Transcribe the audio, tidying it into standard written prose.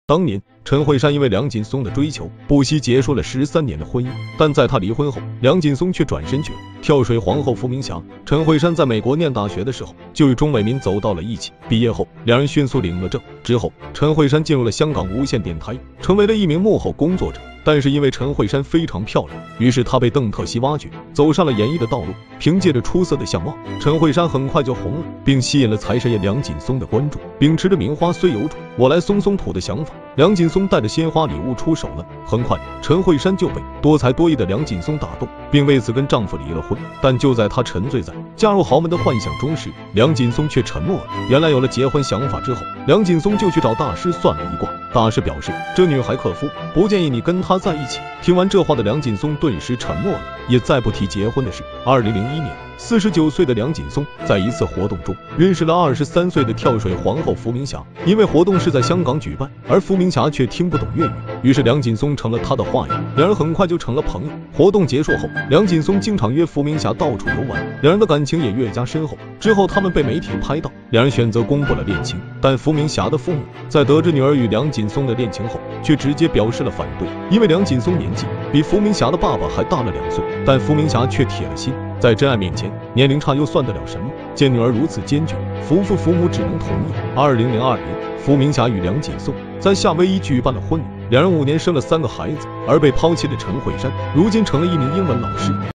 当年，陈慧珊因为梁锦松的追求，不惜结束了13年的婚姻。但在她离婚后，梁锦松却转身去了跳水皇后伏明霞。陈慧珊在美国念大学的时候，就与钟伟民走到了一起。毕业后，两人迅速领了证。之后，陈慧珊进入了香港无线电台，成为了一名幕后工作者。但是因为陈慧珊非常漂亮，于是她被邓特希挖掘，走上了演艺的道路。凭借着出色的相貌，陈慧珊很快就红了，并吸引了财神爷梁锦松的关注。秉持着名花虽有主，我来松松土的想法，梁锦松带着鲜花礼物出手了。很快，陈慧珊就被多才多艺的梁锦松打动，并为此跟丈夫离了婚。但就在她沉醉在嫁入豪门的幻想中时，梁锦松却沉默了。原来有了结婚想法之后，梁锦松就去找大师算了一卦。大师表示，这女孩克夫，不建议你跟她在一起。听完这话的梁锦松顿时沉默了，也再不提结婚的事。2001年，49岁的梁锦松在一次活动中认识了23岁的跳水皇后伏明霞。因为活动是在香港举办，而伏明霞却听不懂粤语，于是梁锦松成了她的话语，两人很快就成了朋友。活动结束后，梁锦松经常约伏明霞到处游玩，两人的感情也越加深厚。之后他们被媒体拍到，两人选择公布了恋情。但伏明霞的父母在得知女儿与梁锦松的恋情后，却直接表示了反对。因为梁锦松年纪比伏明霞的爸爸还大了2岁，但伏明霞却铁了心，在真爱面前，年龄差又算得了什么？见女儿如此坚决，父母只能同意。2002年，伏明霞与梁锦松在夏威夷举办了婚礼，两人5年生了3个孩子。而被抛弃的陈慧珊，如今成了一名英文老师。